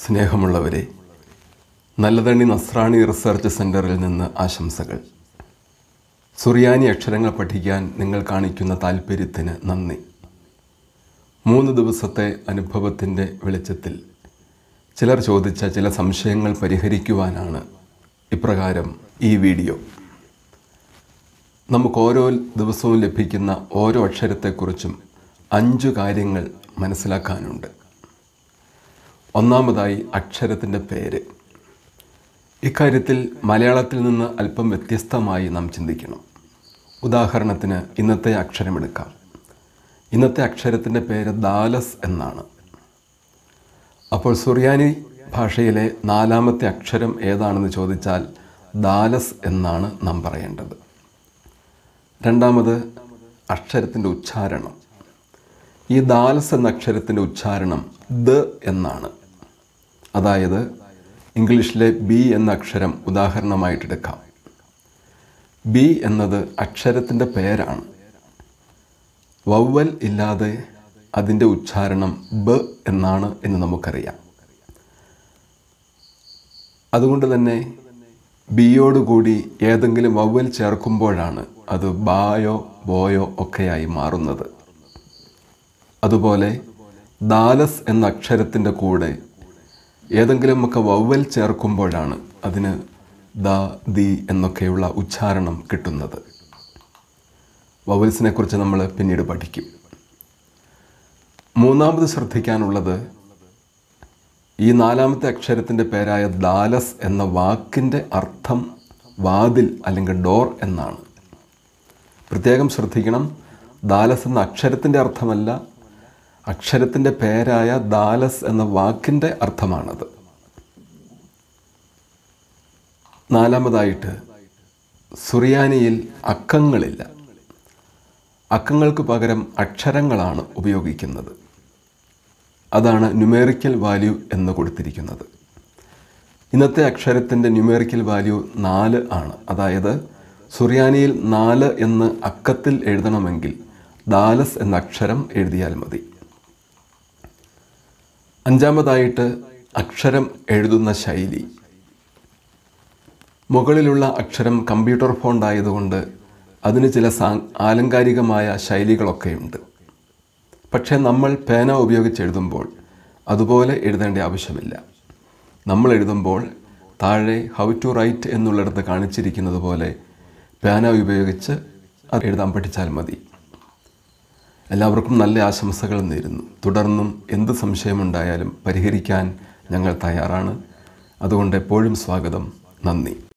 സ്നേഹമുള്ളവരെ, നല്ലതണ്ണി നസ്രാണി റിസർച്ച് സെൻ്ററിൽ നിന്ന് ആശംസകൾ. സുറിയാനി അക്ഷരങ്ങൾ പഠിക്കാൻ നിങ്ങൾ കാണിക്കുന്ന താൽപ്പര്യത്തിന് നന്ദി. 3 ദിവസത്തെ അനുഭവത്തിൻ്റെ വെളിച്ചത്തിൽ ചിലർ ചോദിച്ച ചില സംശയങ്ങൾ പരിഹരിക്കുവാനാണ് ഇപ്രകാരം ഈ വീഡിയോ. നമുക്ക് ഓരോ ദിവസവും ലഭിക്കുന്ന ഓരോ അക്ഷരത്തെക്കുറിച്ചും 5 കാര്യങ്ങൾ മനസ്സിലാക്കാനുണ്ട്. ഒന്നാമതായി അക്ഷരത്തിൻ്റെ പേര്. ഇക്കാര്യത്തിൽ മലയാളത്തിൽ നിന്ന് അല്പം വ്യത്യസ്തമായി നാം ചിന്തിക്കണം. ഉദാഹരണത്തിന് ഇന്നത്തെ അക്ഷരമെടുക്കാം. ഇന്നത്തെ അക്ഷരത്തിൻ്റെ പേര് ദാലസ് എന്നാണ്. അപ്പോൾ സുറിയാനി ഭാഷയിലെ 4ാമത്തെ അക്ഷരം ഏതാണെന്ന് ചോദിച്ചാൽ ദാലസ് എന്നാണ് നാം പറയേണ്ടത്. രണ്ടാമത് അക്ഷരത്തിൻ്റെ ഉച്ചാരണം. ഈ ദാലസ് എന്ന അക്ഷരത്തിൻ്റെ ഉച്ചാരണം ദ എന്നാണ്. അതായത് ഇംഗ്ലീഷിലെ ബി എന്ന അക്ഷരം ഉദാഹരണമായിട്ടെടുക്കാം. ബി എന്നത് അക്ഷരത്തിൻ്റെ പേരാണ്. വവ്വൽ ഇല്ലാതെ അതിൻ്റെ ഉച്ചാരണം ബ എന്നാണ് എന്ന് നമുക്കറിയാം. അതുകൊണ്ട് തന്നെ ബിയോടുകൂടി ഏതെങ്കിലും വവ്വൽ ചേർക്കുമ്പോഴാണ് അത് ബായോ ബോയോ ഒക്കെയായി മാറുന്നത്. അതുപോലെ ദാലസ് എന്ന അക്ഷരത്തിൻ്റെ കൂടെ ഏതെങ്കിലുമൊക്കെ വവ്വൽ ചേർക്കുമ്പോഴാണ് അതിന് ദ ദി എന്നൊക്കെയുള്ള ഉച്ചാരണം കിട്ടുന്നത്. വവൽസിനെ കുറിച്ച് നമ്മൾ പിന്നീട് പഠിക്കും. മൂന്നാമത് ശ്രദ്ധിക്കാനുള്ളത് ഈ 4ാമത്തെ അക്ഷരത്തിൻ്റെ പേരായ ദാലസ് എന്ന വാക്കിൻ്റെ അർത്ഥം വാതിൽ അല്ലെങ്കിൽ ഡോർ എന്നാണ്. പ്രത്യേകം ശ്രദ്ധിക്കണം, ദാലസ് എന്ന അക്ഷരത്തിൻ്റെ അർത്ഥമല്ല, അക്ഷരത്തിൻ്റെ പേരായ ദാലസ് എന്ന വാക്കിൻ്റെ അർത്ഥമാണത്. നാലാമതായിട്ട് സുറിയാനിയിൽ അക്കങ്ങളില്ല. അക്കങ്ങൾക്ക് പകരം അക്ഷരങ്ങളാണ് ഉപയോഗിക്കുന്നത്. അതാണ് ന്യൂമെറിക്കൽ വാല്യൂ എന്ന് കൊടുത്തിരിക്കുന്നത്. ഇന്നത്തെ അക്ഷരത്തിൻ്റെ ന്യൂമെറിക്കൽ വാല്യൂ 4 ആണ്. അതായത് സുറിയാനിയിൽ 4 എന്ന് അക്കത്തിൽ എഴുതണമെങ്കിൽ ദാലസ് എന്ന അക്ഷരം എഴുതിയാൽ മതി. അഞ്ചാമതായിട്ട് അക്ഷരം എഴുതുന്ന ശൈലി. മുകളിലുള്ള അക്ഷരം കമ്പ്യൂട്ടർ ഫോണ്ട് ആയതുകൊണ്ട് അതിന് ചില ആലങ്കാരികമായ ശൈലികളൊക്കെയുണ്ട്. പക്ഷേ നമ്മൾ പേന ഉപയോഗിച്ച് എഴുതുമ്പോൾ അതുപോലെ എഴുതേണ്ട ആവശ്യമില്ല. നമ്മൾ എഴുതുമ്പോൾ താഴെ ഹൗ ടു റൈറ്റ് എന്നുള്ളിടത്ത് കാണിച്ചിരിക്കുന്നത് പോലെ പേന ഉപയോഗിച്ച് അത് എഴുതാൻ പഠിച്ചാൽ മതി. എല്ലാവർക്കും നല്ല ആശംസകൾ നേരുന്നു. തുടർന്നും എന്ത് സംശയമുണ്ടായാലും പരിഹരിക്കാൻ ഞങ്ങൾ തയ്യാറാണ്. അതുകൊണ്ട് എപ്പോഴും സ്വാഗതം. നന്ദി.